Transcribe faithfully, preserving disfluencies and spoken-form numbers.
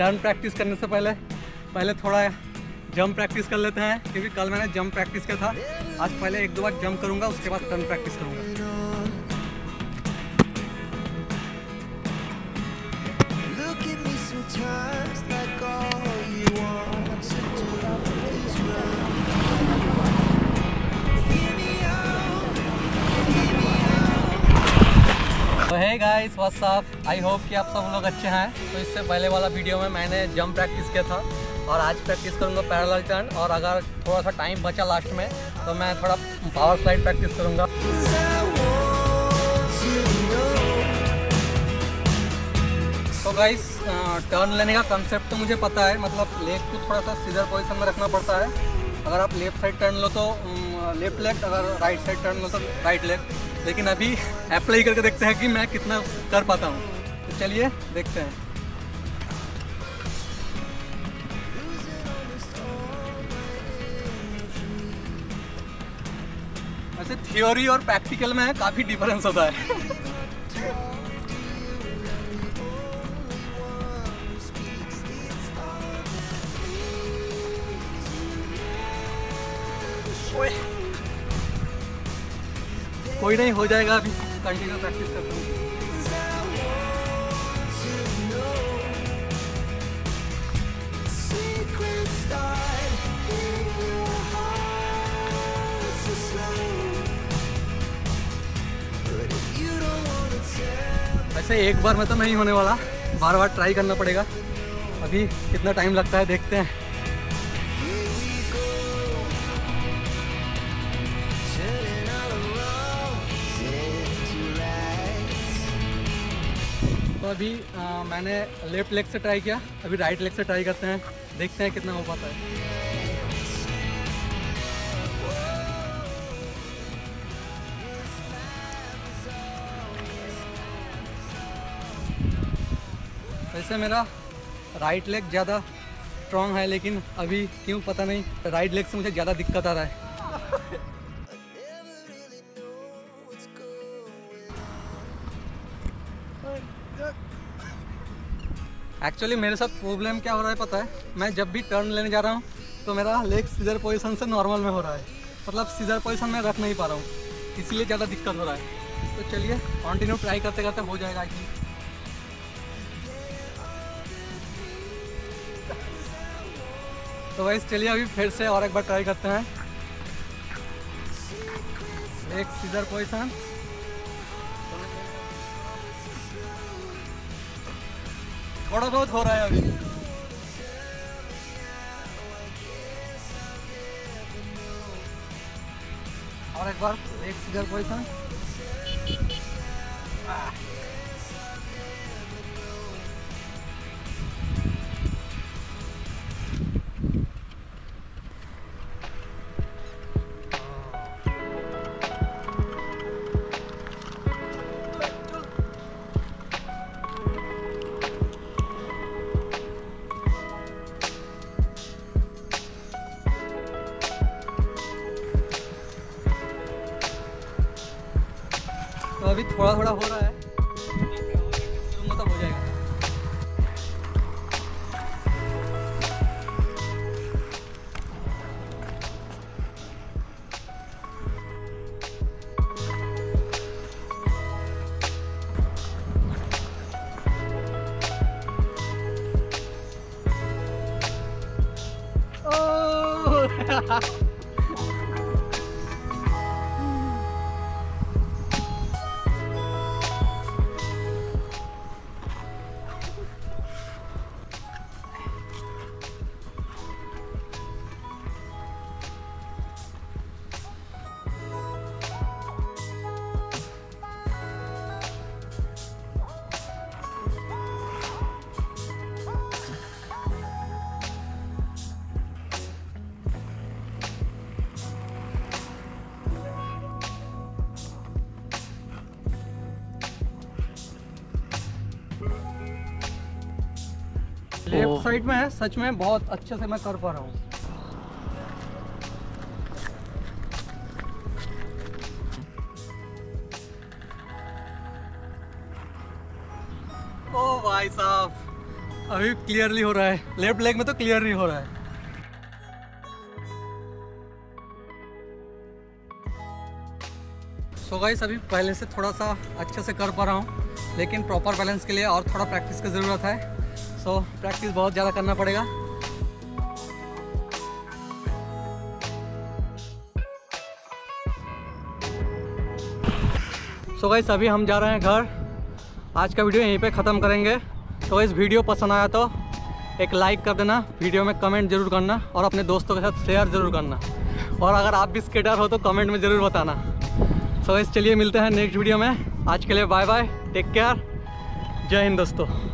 Turn practice करने से पहले पहले थोड़ा जंप प्रैक्टिस कर लेते हैं, क्योंकि कल मैंने जंप प्रैक्टिस किया था। आज पहले एक दो बार जंप करूंगा, उसके बाद टर्न प्रैक्टिस करूंगा। तो hey guys, what's up, I hope कि आप सब लोग अच्छे हैं। तो इससे पहले वाला वीडियो में मैंने जंप प्रैक्टिस किया था और आज प्रैक्टिस करूंगा पैरेलल टर्न, और अगर थोड़ा सा टाइम बचा लास्ट में तो मैं थोड़ा पावर स्लाइड प्रैक्टिस करूंगा। तो गाइस, टर्न लेने का कंसेप्ट तो मुझे पता है, मतलब लेग को थोड़ा सा सीधर पोजीशन में रखना पड़ता है। अगर आप लेफ्ट साइड टर्न लो तो लेफ्ट लेग, अगर राइट साइड टर्न लो तो राइट लेग। लेकिन अभी अप्लाई करके देखते हैं कि मैं कितना कर पाता हूँ। तो चलिए देखते हैं। वैसे थ्योरी और प्रैक्टिकल में काफ़ी डिफरेंस होता है। कोई नहीं, हो जाएगा। अभी कंटिन्यू प्रैक्टिस करता हूँ। वैसे एक बार में तो नहीं होने वाला, बार बार ट्राई करना पड़ेगा। अभी कितना टाइम लगता है देखते हैं। तो अभी आ, मैंने लेफ्ट लेग से ट्राई किया, अभी राइट लेग से ट्राई करते हैं, देखते हैं कितना हो पाता है। वैसे मेरा राइट लेग ज़्यादा स्ट्रॉन्ग है, लेकिन अभी क्यों पता नहीं राइट लेग से मुझे ज़्यादा दिक्कत आ रहा है। एक्चुअली मेरे साथ प्रॉब्लम क्या हो रहा है पता है, मैं जब भी टर्न लेने जा रहा हूँ तो मेरा लेग सीजर पोजीशन से नॉर्मल में हो रहा है, मतलब सीजर पोजीशन में रख नहीं पा रहा हूँ, इसीलिए ज़्यादा दिक्कत हो रहा है। तो चलिए कंटिन्यू ट्राई करते करते हो जाएगा। कि तो वैसे चलिए अभी फिर से और एक बार ट्राई करते हैं। एक सीजर पोजीशन, थोड़ा बहुत हो रहा है अभी। और एक बार एक सीजर पोजीशन। तो अभी थोड़ा थोड़ा हो रहा है, तो मतलब हो जाएगा। ओह लेफ्ट साइड में है, सच में बहुत अच्छे से मैं कर पा रहा हूँ। ओ भाई साहब, अभी क्लियरली हो रहा है, लेफ्ट लेग में तो क्लियरली हो रहा है। सो गाइस अभी पहले से थोड़ा सा अच्छे से कर पा रहा हूँ, लेकिन प्रॉपर बैलेंस के लिए और थोड़ा प्रैक्टिस की ज़रूरत है। सो प्रैक्टिस बहुत ज़्यादा करना पड़ेगा। सो गाइस अभी हम जा रहे हैं घर। आज का वीडियो यहीं पे ख़त्म करेंगे। तो इस वीडियो पसंद आया तो एक लाइक कर देना, वीडियो में कमेंट ज़रूर करना और अपने दोस्तों के साथ शेयर ज़रूर करना। और अगर आप भी स्केटर हो तो कमेंट में ज़रूर बताना। सो गाइस चलिए मिलते हैं नेक्स्ट वीडियो में। आज के लिए बाय बाय, टेक केयर, जय हिंद दोस्तों।